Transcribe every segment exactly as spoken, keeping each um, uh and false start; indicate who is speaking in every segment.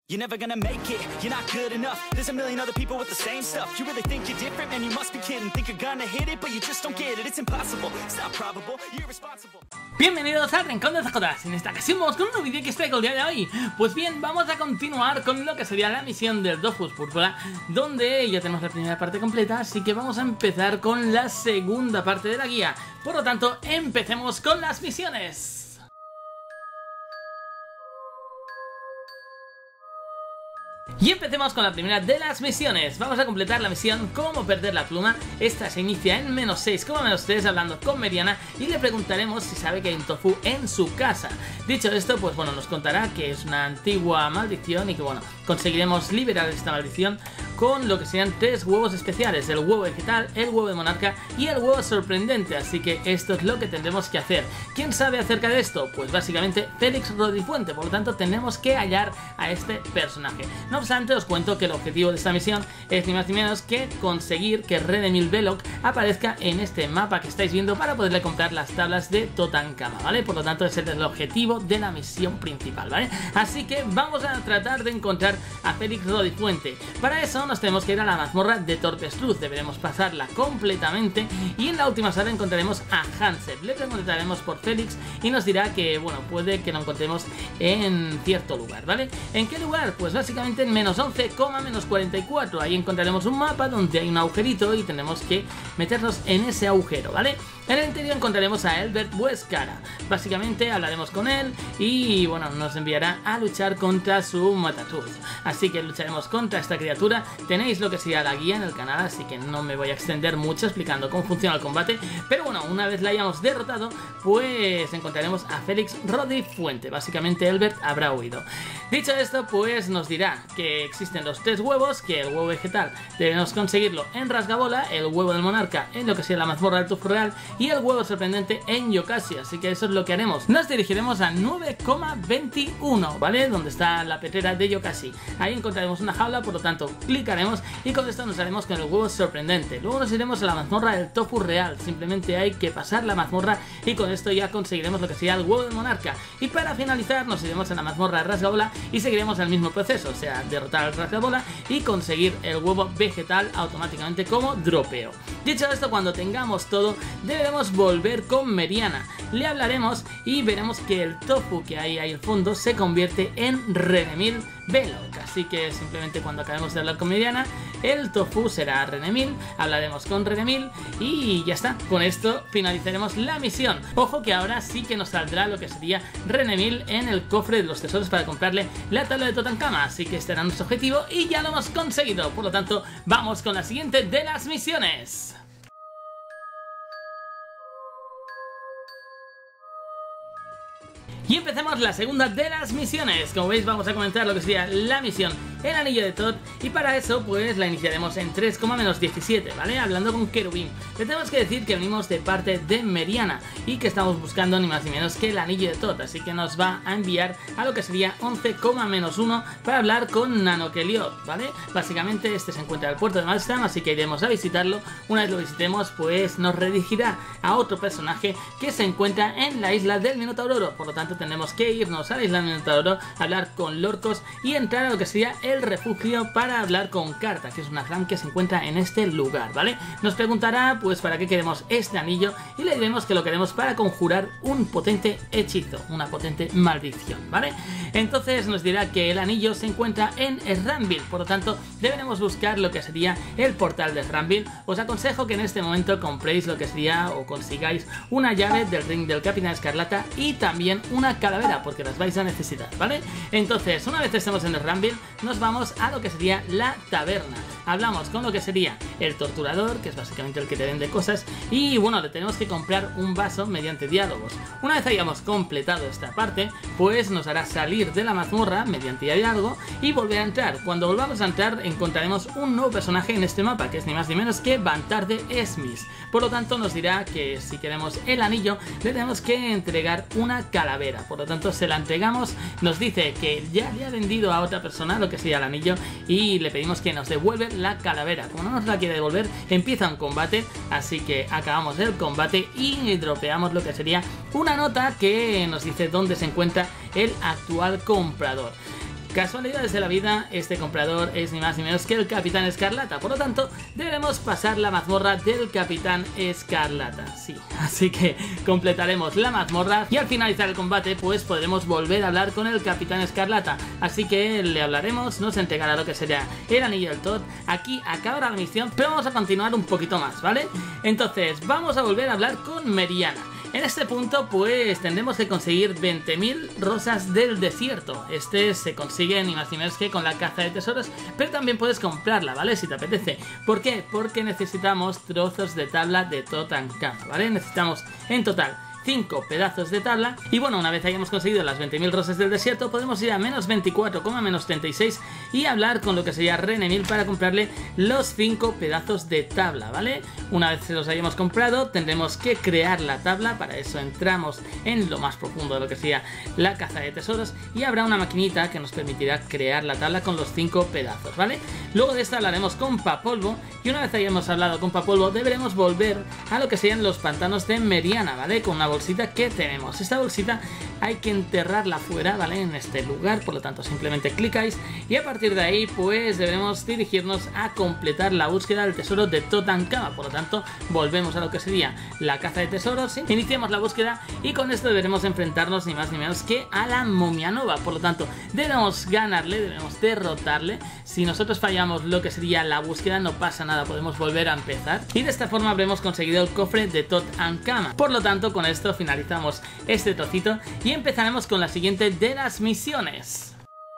Speaker 1: You're never gonna make it, you're not good enough. There's a million other people with the same stuff. You really think you're different? Man, you must be kidding. Think you're gonna hit it, but you just don't get it. It's impossible, it's not probable, you're irresponsible.
Speaker 2: Bienvenidos al Rincón de C J. En esta ocasión vamos con un nuevo vídeo que os traigo el día de hoy. Pues bien, vamos a continuar con lo que sería la misión del Dofus Púrpura, donde ya tenemos la primera parte completa, así que vamos a empezar con la segunda parte de la guía. Por lo tanto, empecemos con las misiones. Y empecemos con la primera de las misiones. Vamos a completar la misión Cómo perder la pluma. Esta se inicia en menos seis, menos tres, hablando con Meriana y le preguntaremos si sabe que hay un tofu en su casa. Dicho esto, pues bueno, nos contará que es una antigua maldición y que bueno, conseguiremos liberar esta maldición con lo que serían tres huevos especiales: el huevo vegetal, el huevo de monarca y el huevo sorprendente. Así que esto es lo que tendremos que hacer. ¿Quién sabe acerca de esto? Pues básicamente Félix Rodifuente. Por lo tanto, tenemos que hallar a este personaje. No obstante, os cuento que el objetivo de esta misión es ni más ni menos que conseguir que Redemil Belloc aparezca en este mapa que estáis viendo para poderle comprar las tablas de Totankama, ¿vale? Por lo tanto, ese es el objetivo de la misión principal, ¿vale? Así que vamos a tratar de encontrar a Félix Rodifuente. Para eso nos tenemos que ir a la mazmorra de Torpestruz. Deberemos pasarla completamente y en la última sala encontraremos a Hansel. Le preguntaremos por Félix y nos dirá que, bueno, puede que lo encontremos en cierto lugar, ¿vale? ¿En qué lugar? Pues básicamente en menos once, menos cuarenta y cuatro. Ahí encontraremos un mapa donde hay un agujerito y tenemos que meternos en ese agujero, ¿vale? En el interior encontraremos a Elbert Huescara. Básicamente hablaremos con él y bueno, nos enviará a luchar contra su Matatuz. Así que lucharemos contra esta criatura. Tenéis lo que sería la guía en el canal, así que no me voy a extender mucho explicando cómo funciona el combate. Pero bueno, una vez la hayamos derrotado, pues encontraremos a Félix Rodifuente. Básicamente Elbert habrá huido. Dicho esto, pues nos dirá que existen los tres huevos, que el huevo vegetal debemos conseguirlo en Rasgabola, el huevo del monarca en lo que sería la mazmorra del Tofu Real y el huevo sorprendente en Yokashi. Así que eso es lo que haremos. Nos dirigiremos a nueve coma veintiuno, ¿vale? Donde está la petrera de Yokashi. Ahí encontraremos una jaula, por lo tanto clicaremos y con esto nos haremos con el huevo sorprendente. Luego nos iremos a la mazmorra del Tofu Real. Simplemente hay que pasar la mazmorra y con esto ya conseguiremos lo que sería el huevo del monarca. Y para finalizar nos iremos a la mazmorra de Rasgabola y seguiremos el mismo proceso, o sea, derrotar al Rasgabola y conseguir el huevo vegetal automáticamente como dropeo. Dicho esto, cuando tengamos todo, deberemos volver con Meriana. Le hablaremos y veremos que el tofu que hay ahí al fondo se convierte en Redemil Belloc. Así que simplemente cuando acabemos de hablar con Meriana, el tofu será Redemil, hablaremos con Redemil y ya está. Con esto finalizaremos la misión. Ojo que ahora sí que nos saldrá lo que sería Redemil en el cofre de los tesoros para comprarle la tabla de Totankama. Así que este era nuestro objetivo y ya lo hemos conseguido. Por lo tanto, vamos con la siguiente de las misiones. Y empecemos la segunda de las misiones. Como veis, vamos a comenzar lo que sería la misión El Anillo de Thoth, y para eso pues la iniciaremos en tres, menos diecisiete, ¿vale? Hablando con Querubín. Le tenemos que decir que venimos de parte de Meriana y que estamos buscando ni más ni menos que el Anillo de Thoth, así que nos va a enviar a lo que sería once, menos uno para hablar con Nanokeliot, ¿vale? Básicamente este se encuentra al puerto de Malstam, así que iremos a visitarlo. Una vez lo visitemos, pues nos redirigirá a otro personaje que se encuentra en la isla del Minotauro. Por lo tanto, tenemos que irnos a la isla del Minotauro, hablar con Lorcos y entrar a lo que sería el refugio para hablar con Carta, que es una clan que se encuentra en este lugar, ¿vale? Nos preguntará pues para qué queremos este anillo y le diremos que lo queremos para conjurar un potente hechizo, una potente maldición, ¿vale? Entonces nos dirá que el anillo se encuentra en Sranville, por lo tanto deberemos buscar lo que sería el portal de Sranville. Os aconsejo que en este momento compréis lo que sería o consigáis una llave del ring del Capitán Escarlata y también una calavera, porque las vais a necesitar, ¿vale? Entonces, una vez estemos en Sranville, nos vamos a lo que sería la taberna. Hablamos con lo que sería el torturador, que es básicamente el que te vende cosas, y bueno, le tenemos que comprar un vaso mediante diálogos. Una vez hayamos completado esta parte, pues nos hará salir de la mazmorra mediante diálogo y volver a entrar. Cuando volvamos a entrar encontraremos un nuevo personaje en este mapa, que es ni más ni menos que Bantarde Smith. Por lo tanto nos dirá que si queremos el anillo le tenemos que entregar una calavera. Por lo tanto se la entregamos, nos dice que ya le ha vendido a otra persona lo que sería el anillo y le pedimos que nos devuelva la calavera. Como no nos la quiere devolver, empieza un combate, así que acabamos el combate y dropeamos lo que sería una nota que nos dice dónde se encuentra el actual comprador. Casualidades de la vida, este comprador es ni más ni menos que el Capitán Escarlata, por lo tanto deberemos pasar la mazmorra del Capitán Escarlata, sí, así que completaremos la mazmorra y al finalizar el combate pues podremos volver a hablar con el Capitán Escarlata, así que le hablaremos, nos entregará lo que sería el anillo del Todd. Aquí acabará la misión, pero vamos a continuar un poquito más, ¿vale? Entonces vamos a volver a hablar con Meriana. En este punto pues tendremos que conseguir veinte mil rosas del desierto. Este se consigue ni más ni menos que con la caza de tesoros, pero también puedes comprarla, ¿vale? Si te apetece. ¿Por qué? Porque necesitamos trozos de tabla de Tutankhamun, ¿vale? Necesitamos en total cinco pedazos de tabla y bueno, una vez hayamos conseguido las veinte mil rosas del desierto podemos ir a menos veinticuatro, menos treinta y seis y hablar con lo que sería Renemil para comprarle los cinco pedazos de tabla, ¿vale? Una vez se los hayamos comprado tendremos que crear la tabla, para eso entramos en lo más profundo de lo que sería la caza de tesoros y habrá una maquinita que nos permitirá crear la tabla con los cinco pedazos, ¿vale? Luego de esta hablaremos con Papolvo y una vez hayamos hablado con Papolvo deberemos volver a lo que serían los pantanos de Meriana, ¿vale? Con una bolsita que tenemos. Esta bolsita hay que enterrarla fuera, ¿vale? En este lugar, por lo tanto simplemente clicáis y a partir de ahí pues deberemos dirigirnos a completar la búsqueda del tesoro de Tutankhamun. Por lo tanto volvemos a lo que sería la caza de tesoros, iniciamos la búsqueda y con esto deberemos enfrentarnos ni más ni menos que a la momia nova. Por lo tanto debemos ganarle, debemos derrotarle. Si nosotros fallamos lo que sería la búsqueda no pasa nada, podemos volver a empezar y de esta forma habremos conseguido el cofre de Tutankhamun. Por lo tanto con esto finalizamos este trocito y empezaremos con la siguiente de las misiones.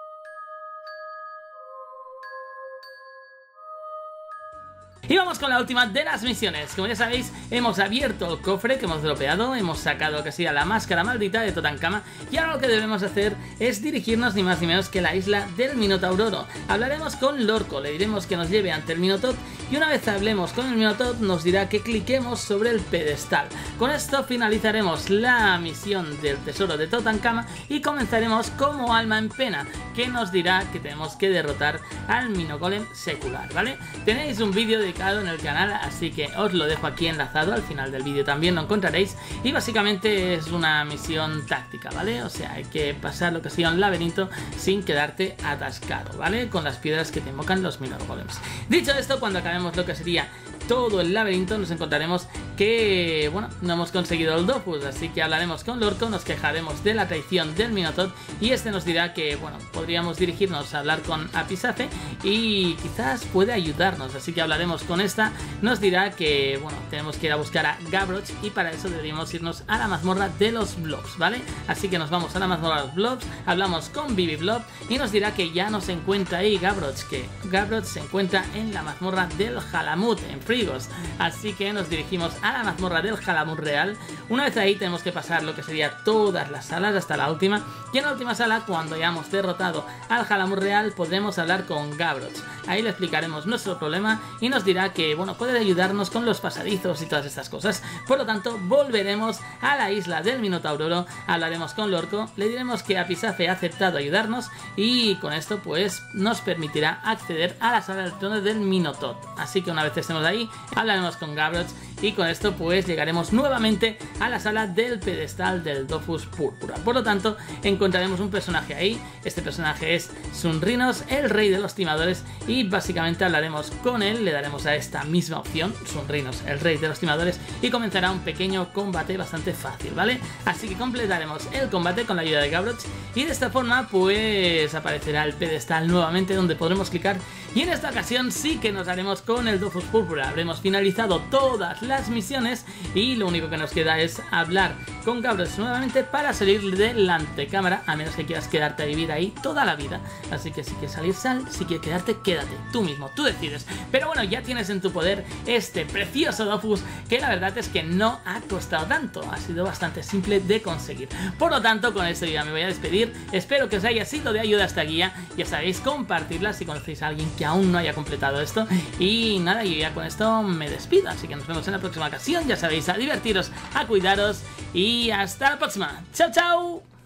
Speaker 2: Y vamos con la última de las misiones. Como ya sabéis, hemos abierto el cofre que hemos dropeado, hemos sacado lo que sea la máscara maldita de Tutankhamun y ahora lo que debemos hacer es dirigirnos ni más ni menos que a la isla del Minotauro. Hablaremos con Lorco, le diremos que nos lleve ante el Minotauro y una vez hablemos con el Minotauro nos dirá que cliquemos sobre el pedestal. Con esto finalizaremos la misión del tesoro de Tutankhamun y comenzaremos como alma en pena, que nos dirá que tenemos que derrotar al Minogolem secular, ¿vale? Tenéis un vídeo de en el canal, así que os lo dejo aquí enlazado, al final del vídeo también lo encontraréis y básicamente es una misión táctica, ¿vale? O sea, hay que pasar lo que sea un laberinto sin quedarte atascado, ¿vale? Con las piedras que te invocan los Minogolems. Dicho esto, cuando acabemos lo que sería todo el laberinto nos encontraremos que, bueno, no hemos conseguido el Dofus, así que hablaremos con Lorco, nos quejaremos de la traición del Minotaur y este nos dirá que, bueno, podríamos dirigirnos a hablar con Apisafe y quizás puede ayudarnos, así que hablaremos con esta, nos dirá que, bueno, tenemos que ir a buscar a Gavroche y para eso deberíamos irnos a la mazmorra de los Blobs, ¿vale? Así que nos vamos a la mazmorra de los Blobs, hablamos con Bibi Blob y nos dirá que ya no se encuentra ahí Gavroche, que Gavroche se encuentra en la mazmorra del Halamut, en Frigos, así que nos dirigimos a la mazmorra del Halamut real. Una vez ahí tenemos que pasar lo que sería todas las salas hasta la última y en la última sala, cuando hayamos derrotado al Halamut real, podremos hablar con Gavroche. Ahí le explicaremos nuestro problema y nos dirá que, bueno, puede ayudarnos con los pasadizos y todas estas cosas. Por lo tanto, volveremos a la isla del Minotauro, hablaremos con Lorco, le diremos que Apisafe ha aceptado ayudarnos y con esto pues nos permitirá acceder a la sala del trono del Minotauro. Así que una vez estemos ahí, hablaremos con Gavroche y con esto pues llegaremos nuevamente a la sala del pedestal del Dofus Púrpura. Por lo tanto, encontraremos un personaje ahí. Este personaje es Sunrinos, el rey de los timadores, y básicamente hablaremos con él, le daremos a esta misma opción, Sunrinos, el rey de los timadores, y comenzará un pequeño combate bastante fácil, ¿vale? Así que completaremos el combate con la ayuda de Gavroche y de esta forma pues aparecerá el pedestal nuevamente donde podremos clicar y en esta ocasión sí que nos haremos con el Dofus Púrpura. Habremos finalizado todas las misiones y lo único que nos queda es hablar con Gavroche nuevamente para salir de la antecámara, a menos que quieras quedarte a vivir ahí toda la vida. Así que si quieres salir, sal, si quieres quedarte, quédate, tú mismo, tú decides. Pero bueno, ya tienes en tu poder este precioso Dofus, que la verdad es que no ha costado tanto, ha sido bastante simple de conseguir. Por lo tanto, con esto ya me voy a despedir, espero que os haya sido de ayuda esta guía, ya sabéis, compartirla si conocéis a alguien que aún no haya completado esto, y nada, yo ya con esto me despido, así que nos vemos en la próxima ocasión, ya sabéis, a divertiros, a cuidaros, y hasta la próxima. ¡Chao, chao!